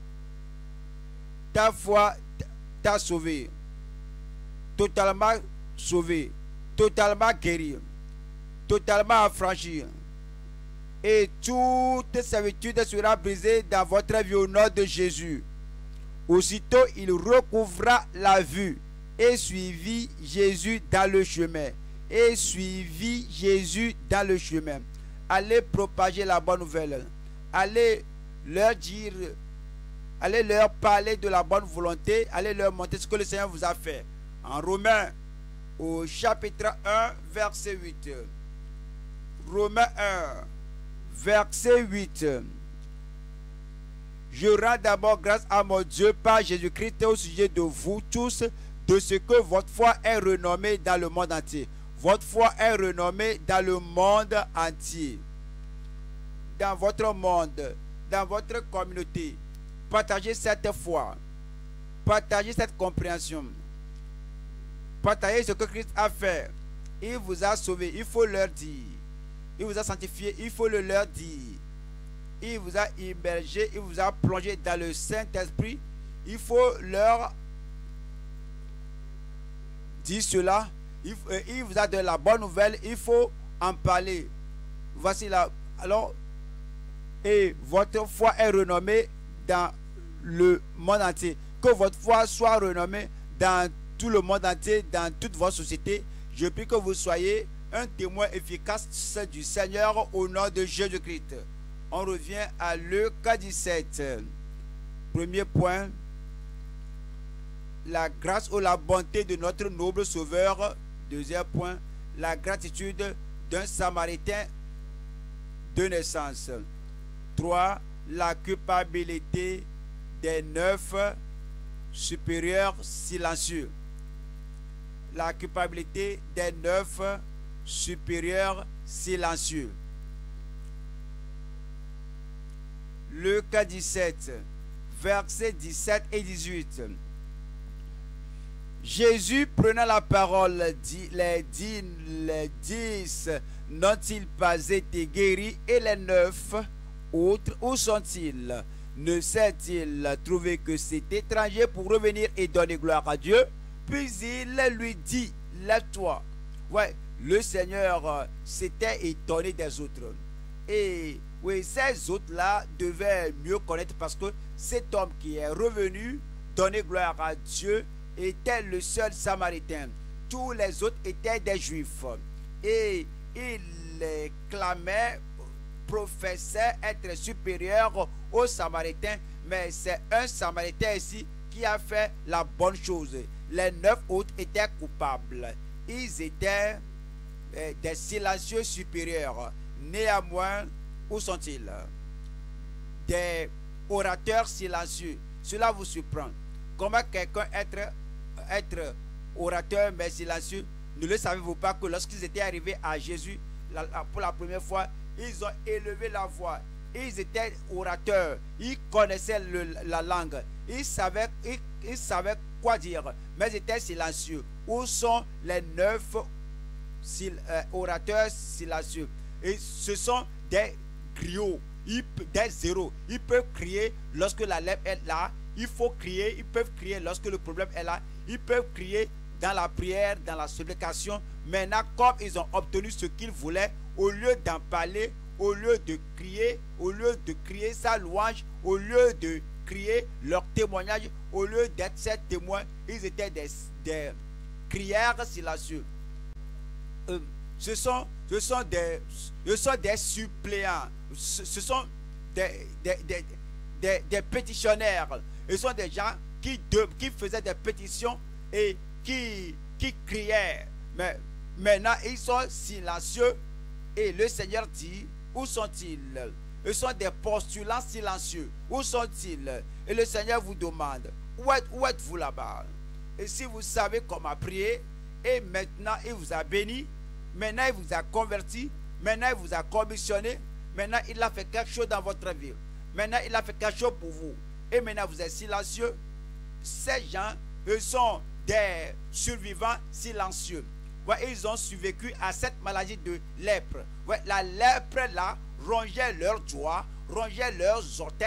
A: Ta foi t'a sauvé. Totalement sauvé. Totalement guéri. Totalement affranchi. Et toute servitude sera brisée dans votre vie au nom de Jésus. Aussitôt, il recouvra la vue et suivit Jésus dans le chemin. Et suivit Jésus dans le chemin. Allez propager la bonne nouvelle. Allez leur dire, allez leur parler de la bonne volonté. Allez leur montrer ce que le Seigneur vous a fait. En Romains, au chapitre 1, verset 8. Romains 1, verset 8. Je rends d'abord grâce à mon Dieu par Jésus-Christ au sujet de vous tous, de ce que votre foi est renommée dans le monde entier. Votre foi est renommée dans le monde entier. Dans votre monde, dans votre communauté. Partagez cette foi. Partagez cette compréhension. Partagez ce que Christ a fait. Il vous a sauvé, il faut leur dire. Il vous a sanctifié, il faut le leur dire. Il vous a immergé, il vous a plongé dans le Saint-Esprit. Il faut leur dire cela. Il vous a donné la bonne nouvelle, il faut en parler. Voici là. Alors, et votre foi est renommée dans le monde entier. Que votre foi soit renommée dans tout le monde entier, dans toute votre société. Je prie que vous soyez un témoin efficace du Seigneur au nom de Jésus-Christ. On revient à Luc 17. Premier point, la grâce ou la bonté de notre noble Sauveur. Deuxième point, la gratitude d'un Samaritain de naissance. 3. La culpabilité des 9 supérieurs silencieux. La culpabilité des 9 supérieurs silencieux. Luc 17, versets 17 et 18. Jésus, prenant la parole, les 10 n'ont-ils pas été guéris, et les 9 autres, où sont-ils? Ne s'est-il trouvé que cet étranger pour revenir et donner gloire à Dieu? Puis il lui dit, lève-toi. Ouais, le Seigneur s'était étonné des autres. Et oui, ces autres-là devaient mieux connaître, parce que cet homme qui est revenu donner gloire à Dieu était le seul Samaritain. Tous les autres étaient des Juifs. Et il clamait, professait être supérieur aux Samaritains. Mais c'est un Samaritain ici qui a fait la bonne chose. Les 9 autres étaient coupables. Ils étaient des silencieux supérieurs. Néanmoins, où sont-ils? Des orateurs silencieux. Cela vous surprend. Comment quelqu'un être orateur mais silencieux? Ne le savez-vous pas que lorsqu'ils étaient arrivés à Jésus pour la première fois, ils ont élevé la voix. Ils étaient orateurs. Ils connaissaient la langue. Ils savaient quoi dire. Mais ils étaient silencieux. Où sont les 9 orateurs silencieux? Et ce sont des griots, des zéros. Ils peuvent crier lorsque la lèvre est là. Il faut crier. Ils peuvent crier lorsque le problème est là. Ils peuvent crier dans la prière, dans la supplication. Maintenant, comme ils ont obtenu ce qu'ils voulaient, au lieu d'en parler, au lieu de crier sa louange, au lieu de crier leur témoignage, au lieu d'être ces témoins, ils étaient des crières silencieux. Ce sont des suppléants. Ce sont des pétitionnaires. Ce sont des gens qui faisaient des pétitions et qui criaient. Mais maintenant, ils sont silencieux. Et le Seigneur dit, où sont-ils? Ils sont des postulants silencieux. Où sont-ils? Et le Seigneur vous demande, où êtes-vous là-bas? Et si vous savez comment prier, et maintenant il vous a béni, maintenant il vous a converti, maintenant il vous a commissionné, maintenant il a fait quelque chose dans votre vie, maintenant il a fait quelque chose pour vous, et maintenant vous êtes silencieux, ces gens, eux sont des survivants silencieux. Ouais, ils ont survécu à cette maladie de lèpre. Ouais, la lèpre là rongeait leurs doigts, rongeait leurs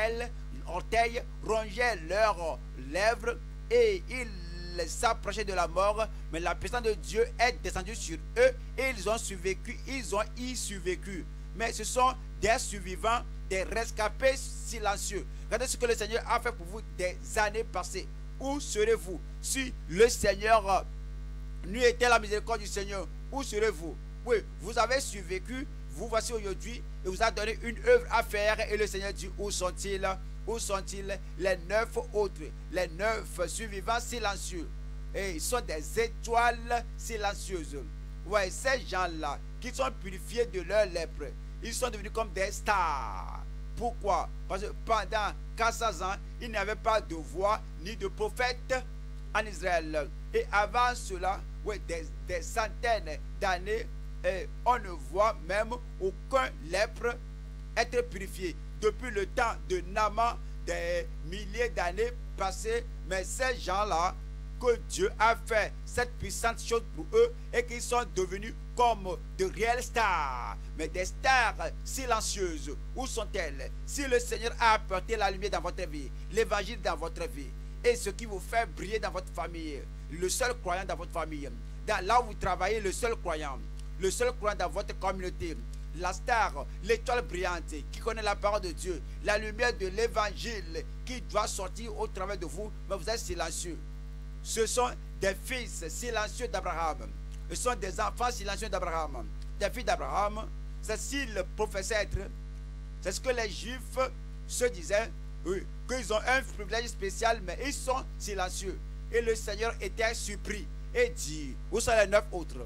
A: orteils, rongeait leurs lèvres et ils s'approchaient de la mort. Mais la puissance de Dieu est descendue sur eux et ils ont survécu, ils ont y survécu. Mais ce sont des survivants, des rescapés silencieux. Regardez ce que le Seigneur a fait pour vous des années passées. Où serez-vous si le Seigneur n'eût été la miséricorde du Seigneur? Où serez-vous? Oui, vous avez survécu, vous voici aujourd'hui et vous a donné une œuvre à faire. Et le Seigneur dit, où sont-ils? Où sont-ils les 9 autres, les 9 survivants silencieux? Et ils sont des étoiles silencieuses. Ouais, ces gens-là qui sont purifiés de leur lèpre, ils sont devenus comme des stars. Pourquoi? Parce que pendant 400 ans, il n'y avait pas de voix ni de prophète en Israël. Et avant cela, ouais, des centaines d'années, on ne voit même aucun lèpre être purifié. Depuis le temps de Naaman, des milliers d'années passées, mais ces gens-là, que Dieu a fait cette puissante chose pour eux et qu'ils sont devenus comme de réelles stars, mais des stars silencieuses. Où sont-elles? Si le Seigneur a apporté la lumière dans votre vie, l'évangile dans votre vie, et ce qui vous fait briller dans votre famille, le seul croyant dans votre famille, là où vous travaillez, le seul croyant dans votre communauté, la star, l'étoile brillante qui connaît la parole de Dieu, la lumière de l'évangile qui doit sortir au travers de vous, mais vous êtes silencieux. Ce sont des fils silencieux d'Abraham. Ce sont des enfants silencieux d'Abraham. Des filles d'Abraham, c'est s'ils professaient être. C'est ce que les Juifs se disaient, oui, qu'ils ont un privilège spécial, mais ils sont silencieux. Et le Seigneur était surpris et dit, où sont les 9 autres?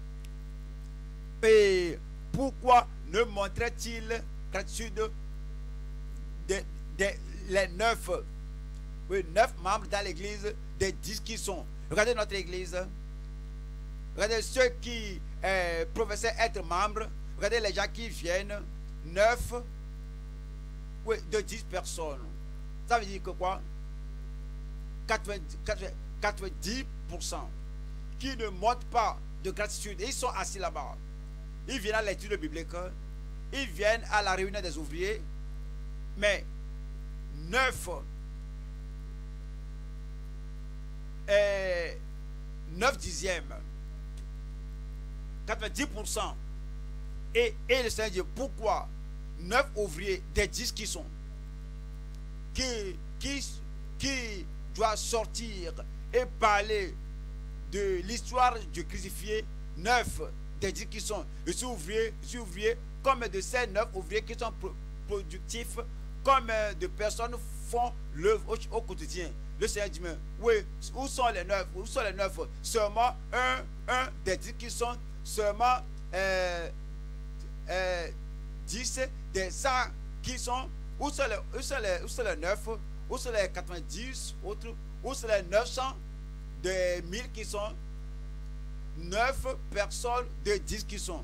A: Et pourquoi ne montrait-il gratitude les 9 membres dans l'église, des 10 qui sont? Regardez notre église. Regardez ceux qui professaient être membres. Regardez les gens qui viennent. 9 de 10 personnes. Ça veut dire que quoi? 90% qui ne montrent pas de gratitude. Ils sont assis là-bas. Ils viennent à l'étude biblique. Ils viennent à la réunion des ouvriers. Mais 9 dixièmes, 90%. Et le Seigneur dit, pourquoi 9 ouvriers des 10 qui sont, qui doivent sortir et parler de l'histoire du crucifié, 9 des 10 qui sont, je suis ouvrier, comme de ces 9 ouvriers qui sont productifs, comme de personnes font l'œuvre au quotidien. Le Seigneur dit, mais oui, où sont les 9? Où sont les 9? Seulement un des 10 qui sont, seulement 10 des 100 qui sont. Où sont les 9? Où sont les 90 autres? Où sont les 900 des 1000 qui sont? 9 personnes de 10 qui sont.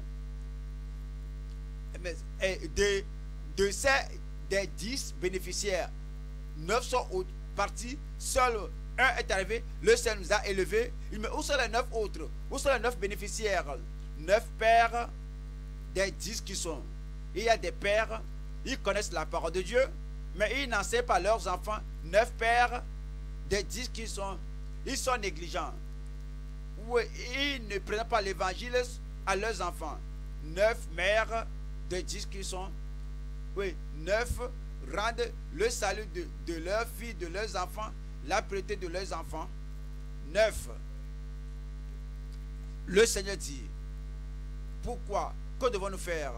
A: Et de ces des 10 bénéficiaires, 9 sont partis, seul un est arrivé, le Seigneur nous a élevés. Mais où sont les 9 autres? Où sont les 9 bénéficiaires? 9 pères des 10 qui sont. Il y a des pères, ils connaissent la parole de Dieu, mais ils n'enseignent pas leurs enfants. 9 pères des 10 qui sont, ils sont négligents. Oui, ils ne prennent pas l'évangile à leurs enfants. 9 mères de 10 qui sont, oui, 9 rendent le salut de leurs filles, de leurs enfants, la pureté de leurs enfants. 9. Le Seigneur dit, pourquoi? Que devons-nous faire?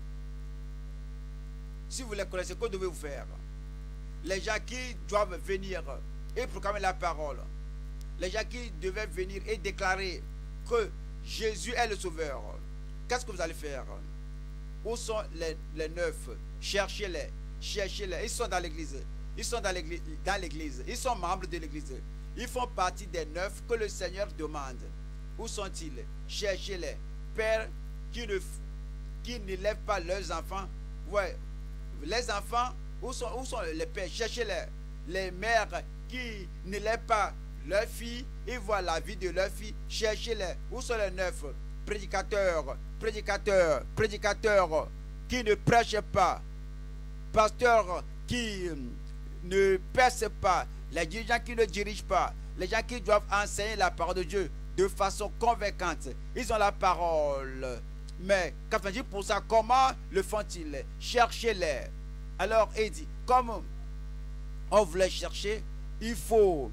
A: Si vous les connaissez, que devez-vous faire? Les gens qui doivent venir et proclamer la parole, les gens qui devaient venir et déclarer que Jésus est le Sauveur, qu'est-ce que vous allez faire? Où sont les 9? Cherchez-les. Cherchez-les. Ils sont dans l'église. Ils sont dans l'église. Ils sont membres de l'église. Ils font partie des 9 que le Seigneur demande. Où sont-ils? Cherchez-les. Pères qui n'élèvent pas leurs enfants. Ouais. Les enfants, où sont les pères? Cherchez-les. Les mères qui n'élèvent pas leur fille, ils voient la vie de leur fille. Cherchez-les. Où sont les 9 prédicateurs, qui ne prêchent pas, pasteurs qui ne percent pas, les dirigeants qui ne dirigent pas, les gens qui doivent enseigner la parole de Dieu de façon convaincante. Ils ont la parole. Mais 90%, comment le font-ils? Cherchez-les. Alors, il dit, comme on voulait chercher, il faut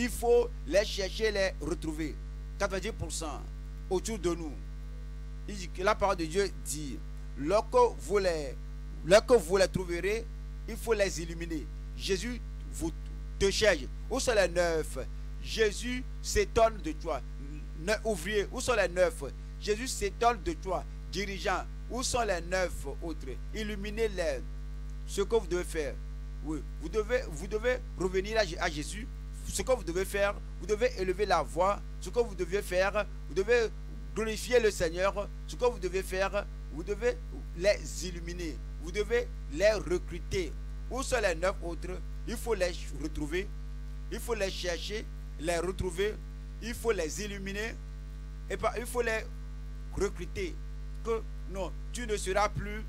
A: les chercher, les retrouver. 90% autour de nous. Il dit que la parole de Dieu dit, lorsque vous les trouverez, il faut les illuminer. Jésus vous te cherche. Où sont les 9? Jésus s'étonne de toi. Ouvriers, où sont les 9? Jésus s'étonne de toi. Dirigeants, où sont les 9 autres? Illuminez-les. Ce que vous devez faire. Oui, vous devez revenir à Jésus. Ce que vous devez faire, vous devez élever la voix. Ce que vous devez faire, vous devez glorifier le Seigneur. Ce que vous devez faire, vous devez les illuminer. Vous devez les recruter. Où sont les 9 autres? Il faut les retrouver. Il faut les chercher, les retrouver. Il faut les illuminer. Et pas, il faut les recruter. Que non, tu ne seras plus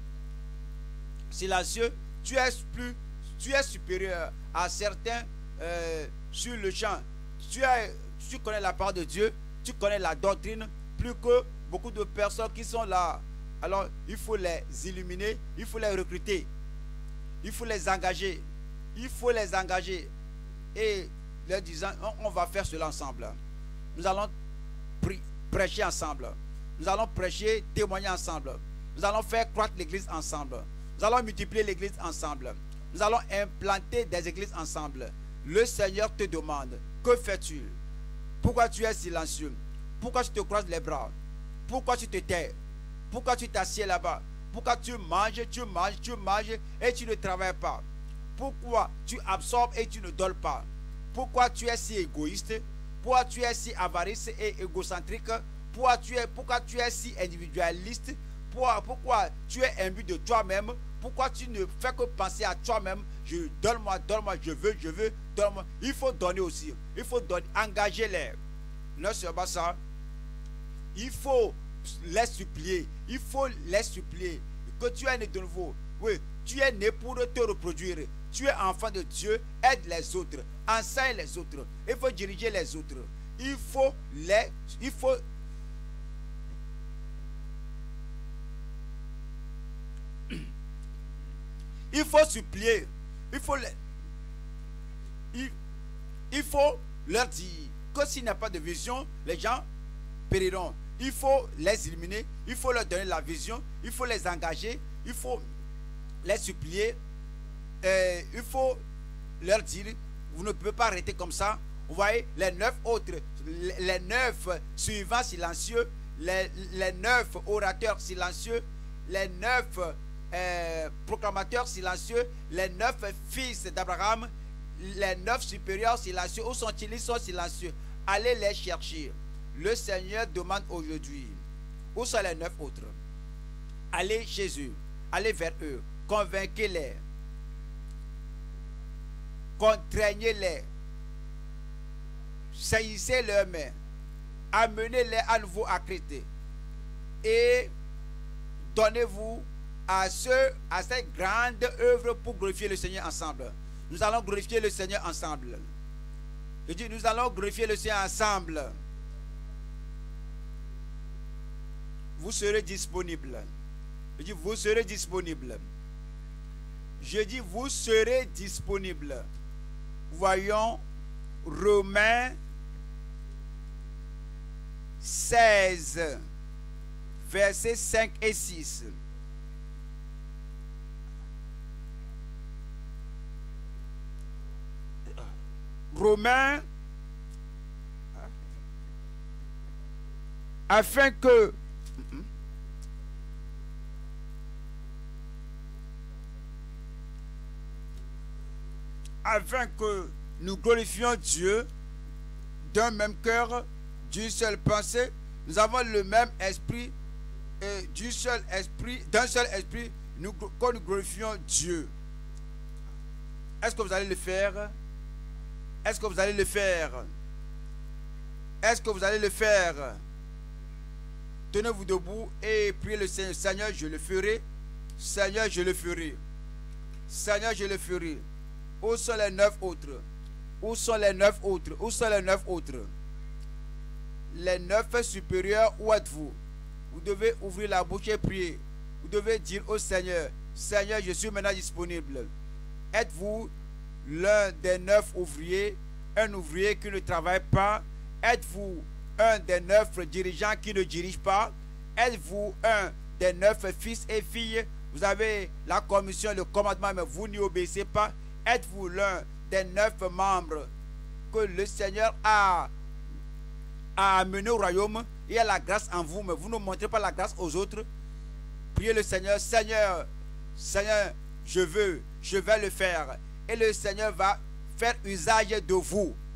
A: silencieux. Tu es supérieur à certains sur le champ. Tu connais la parole de Dieu. Tu connais la doctrine plus que beaucoup de personnes qui sont là. Alors, il faut les illuminer. Il faut les recruter. Il faut les engager. Il faut les engager. Et leur disant, on va faire cela ensemble. Nous allons prêcher ensemble. Nous allons prêcher, témoigner ensemble. Nous allons faire croître l'église ensemble. Nous allons multiplier l'église ensemble. Nous allons implanter des églises ensemble. Le Seigneur te demande, que fais-tu? Pourquoi tu es silencieux? Pourquoi tu te croises les bras? Pourquoi tu te tais? Pourquoi tu t'assieds là-bas? Pourquoi tu manges et tu ne travailles pas? Pourquoi tu absorbes et tu ne dors pas? Pourquoi tu es si égoïste? Pourquoi tu es si avarice et égocentrique? Pourquoi tu es si individualiste? Pourquoi tu es imbu de toi-même? Pourquoi tu ne fais que penser à toi-même? Donne-moi, je veux, donne-moi. Il faut donner aussi. Il faut donner, engager-les. Non seulement ça, il faut les supplier. Il faut les supplier. Que tu es né de nouveau. Oui, tu es né pour te reproduire. Tu es enfant de Dieu. Aide les autres. Enseigne les autres. Il faut diriger les autres. Il faut supplier. Il faut leur dire que s'il n'y a pas de vision, les gens périront. Il faut les illuminer. Il faut leur donner la vision. Il faut les engager. Il faut les supplier. Il faut leur dire, vous ne pouvez pas arrêter comme ça. Vous voyez, les 9 autres, les 9 suivants silencieux, les 9 orateurs silencieux, les 9 proclamateurs silencieux, les 9 fils d'Abraham, les 9 supérieurs silencieux. Où sont-ils? Ils sont silencieux. Allez les chercher. Le Seigneur demande aujourd'hui, où sont les 9 autres? Allez chez eux. Allez vers eux. Convainquez-les. Contraignez-les. Saisissez leurs mains. Amenez-les à nouveau à Christ. Et donnez-vous à cette grande œuvre pour glorifier le Seigneur ensemble. Nous allons glorifier le Seigneur ensemble. Je dis, nous allons glorifier le Seigneur ensemble. Vous serez disponible. Je dis, vous serez disponible. Je dis, vous serez disponible. Voyons Romains 16, versets 5 et 6. Romains, afin que nous glorifions Dieu d'un même cœur, d'une seule pensée. Nous avons le même esprit et d'un seul esprit, que nous glorifions Dieu. Est-ce que vous allez le faire? Est-ce que vous allez le faire? Est-ce que vous allez le faire? Tenez-vous debout et priez le Seigneur. Seigneur, je le ferai. Seigneur, je le ferai. Seigneur, je le ferai. Où sont les 9 autres? Où sont les 9 autres? Où sont les 9 autres? Les 9 supérieurs, où êtes-vous? Vous devez ouvrir la bouche et prier. Vous devez dire au Seigneur, Seigneur, je suis maintenant disponible. Êtes-vous l'un des 9 ouvriers, un ouvrier qui ne travaille pas? Êtes-vous un des 9 dirigeants qui ne dirigent pas? Êtes-vous un des 9 fils et filles? Vous avez la commission, le commandement, mais vous n'y obéissez pas. Êtes-vous l'un des 9 membres que le Seigneur a amené au royaume? Il y a la grâce en vous, mais vous ne montrez pas la grâce aux autres. Priez le Seigneur, Seigneur, je vais le faire. Et le Seigneur va faire usage de vous.